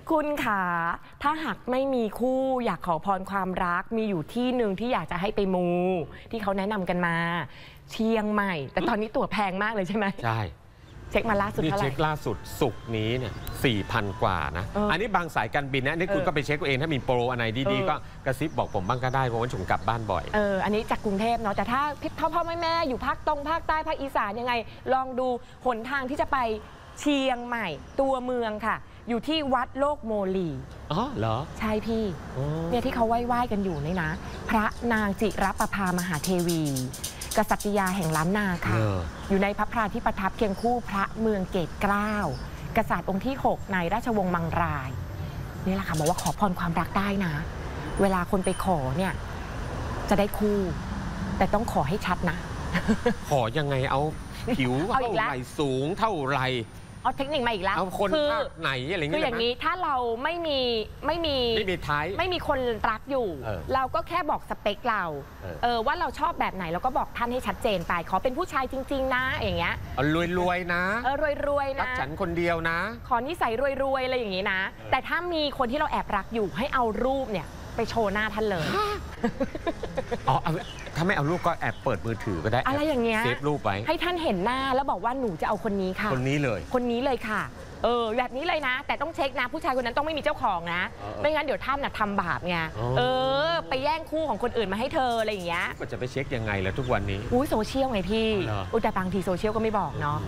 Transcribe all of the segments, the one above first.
คุณขาถ้าหากไม่มีคู่อยากขอพรความรักมีอยู่ที่หนึ่งที่อยากจะให้ไปมูที่เขาแนะนำกันมาเชียงใหม่แต่ตอนนี้ตั๋วแพงมากเลยใช่ไหมใช่เช็คมาล่าสุดเท่าไหร่เช็คล่าสุดศุกร์นี้เนี่ย 4,000 กว่านะอันนี้บางสายการบินนะนี่คุณก็ไปเช็คเองถ้ามีโปรอะไรดีๆก็กระซิบบอกผมบ้างก็ได้เพราะว่าผมกลับบ้านบ่อยอันนี้จากกรุงเทพเนาะแต่ถ้าพ่อแม่อยู่ภาคภาคใต้ภาคอีสานยังไงลองดูหนทางที่จะไปเชียงใหม่ตัวเมืองค่ะอยู่ที่วัดโลกโมลีอ๋อเหรอใช่พี่เนี่ยที่เขาไหว้กันอยู่นี่นะพระนางจิรประภามหาเทวีกษัตริยาแห่งล้านนาค่ะอยู่ในพระพราที่ประทับเคียงคู่พระเมืองเกตเกล้ากษัตริย์องค์ที่6ในราชวงศ์มังรายนี่แหละค่ะบอกว่าขอพรความรักได้นะเวลาคนไปขอเนี่ยจะได้คู่แต่ต้องขอให้ชัดนะขอยังไงเอาผิวเท่าไหร่สูงเท่าไหร่เอาเทคนิคมาอีกแล้วเอาคนภาคไหนอะไรเงี้ยคืออย่างนี้ถ้าเราไม่มีท้ายไม่มีคนรักอยู่เราก็แค่บอกสเปคเราว่าเราชอบแบบไหนเราก็บอกท่านให้ชัดเจนไปขอเป็นผู้ชายจริงๆนะอย่างเงี้ยรวยๆนะรวยๆนะรักฉันคนเดียวนะขอนิสัยรวยๆอะไรอย่างงี้นะแต่ถ้ามีคนที่เราแอบรักอยู่ให้เอารูปเนี่ยไปโชว์หน้าท่านเลยอ๋อถ้าไม่เอารูปก็แอบเปิดมือถือก็ได้อะไรอย่างเงี้ยเซฟรูปไว้ให้ท่านเห็นหน้าแล้วบอกว่าหนูจะเอาคนนี้ค่ะคนนี้เลยค่ะแบบนี้เลยนะแต่ต้องเช็คนะผู้ชายคนนั้นต้องไม่มีเจ้าของนะไม่งั้นเดี๋ยวท่านทำบาปไงไปแย่งคู่ของคนอื่นมาให้เธออะไรอย่างเงี้ยก็จะไปเช็คยังไงล่ะทุกวันนี้โซเชียลไงพี่แต่บางทีโซเชียลก็ไม่บอกเนาะ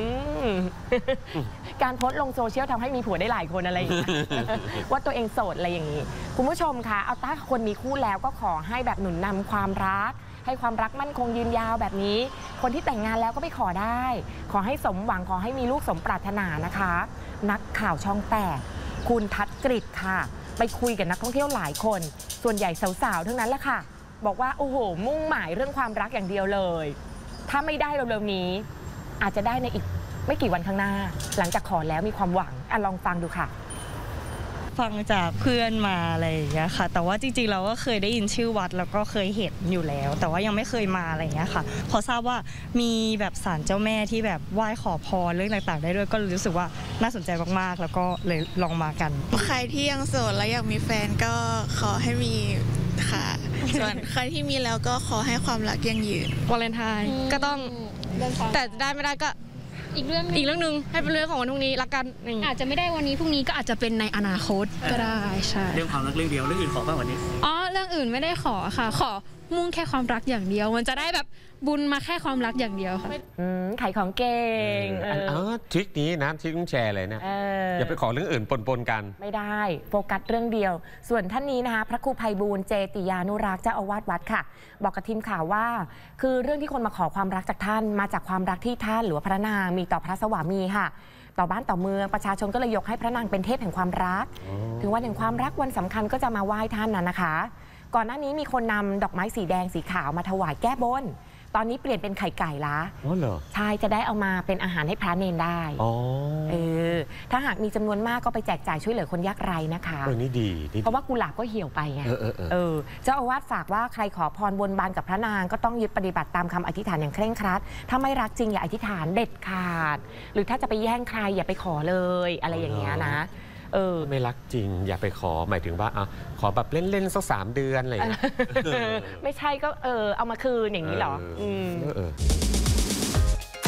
การโพสต์ลงโซเชียลทำให้มีผัวได้หลายคนอะไรอย่างเงี้ยว่าตัวเองโสดอะไรอย่างงี้คุณผู้ชมคะเอาถ้าคนมีคู่แล้วก็ขอให้แบบหนุนนำความรักให้ความรักมั่นคงยืนยาวแบบนี้คนที่แต่งงานแล้วก็ไปขอได้ขอให้สมหวังขอให้มีลูกสมปรารถนานะคะนักข่าวช่อง8คุณทัศกฤษค่ะไปคุยกับนักท่องเที่ยวหลายคนส่วนใหญ่สาวๆทั้งนั้นแหละค่ะบอกว่าโอ้โหมุ่งหมายเรื่องความรักอย่างเดียวเลยถ้าไม่ได้เร็วๆนี้อาจจะได้ในอีกไม่กี่วันข้างหน้าหลังจากขอแล้วมีความหวังลองฟังดูค่ะฟังจากเพื่อนมาอะไรอย่างเงี้ยค่ะแต่ว่าจริงๆเราก็เคยได้ยินชื่อวัดแล้วก็เคยเห็นอยู่แล้วแต่ว่ายังไม่เคยมาอะไรอย่างเงี้ยค่ะพอทราบว่ามีแบบศาลเจ้าแม่ที่แบบไหว้ขอพรเรื่องต่างๆได้ด้วยก็รู้สึกว่าน่าสนใจมากๆแล้วก็เลยลองมากันใครที่ยังโสดและอยากมีแฟนก็ขอให้มีค่ะส่วนใครที่มีแล้วก็ขอให้ความรักยั่งยืนวาเลนไทน์ก็ต้องแต่ได้ไม่ได้ก็อีกเรื่องนึงให้เป็นเรื่องของวันพรุ่งนี้ละกันอาจจะไม่ได้วันนี้พรุ่งนี้ก็อาจจะเป็นในอนาคตก็ได้ใช่เรื่องความรักเรื่องเดียวเรื่องอื่นขอบ้างวันนี้เรื่องอื่นไม่ได้ขอค่ะขอมุ่งแค่ความรักอย่างเดียวมันจะได้แบบบุญมาแค่ความรักอย่างเดียวค่ะขายของเก่งทริคนี้นะทริคต้องแชร์เลยนะอย่าไปขอเรื่องอื่นปนกันไม่ได้โฟกัสเรื่องเดียวส่วนท่านนี้นะคะพระครูไพบูลย์เจติยานุรักษ์เจ้าอาวาสวัดค่ะบอกกับทีมข่าวว่าคือเรื่องที่คนมาขอความรักจากท่านมาจากความรักที่ท่านหรือว่าพระนางมีต่อพระสวามีค่ะต่อบ้านต่อเมืองประชาชนก็เลยยกให้พระนางเป็นเทพแห่งความรักถึงวันแห่งความรักวันสำคัญก็จะมาไหว้ท่านนะคะก่อนหน้านี้มีคนนำดอกไม้สีแดงสีขาวมาถวายแก้บนตอนนี้เปลี่ยนเป็นไข่ไก่ละใช่จะได้เอามาเป็นอาหารให้พระเนรได้ถ้าหากมีจำนวนมากก็ไปแจกจ่ายช่วยเหลือคนยากไร้นะคะนี่ดีเพราะว่ากุหลาบก็เหี่ยวไปไงเจ้าอาวาสฝากว่าใครขอพรบนบานกับพระนางก็ต้องยึดปฏิบัติตามคำอธิษฐานอย่างเคร่งครัดถ้าไม่รักจริงอย่าอธิษฐานเด็ดขาดหรือถ้าจะไปแย่งใครอย่าไปขอเลยอะไรอย่างเงี้ยนะไม่รักจริงอย่าไปขอหมายถึงว่าขอแบบเล่นๆสัก3 เดือนอะไรอย่างเงี้ยไม่ใช่ก็เอามาคืนอย่างนี้หรอ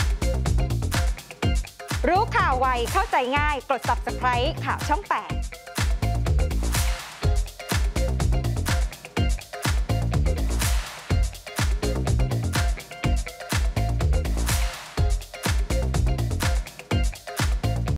รู้ข่าวไวเข้าใจง่ายกด Subscribe ข่าวช่อง 8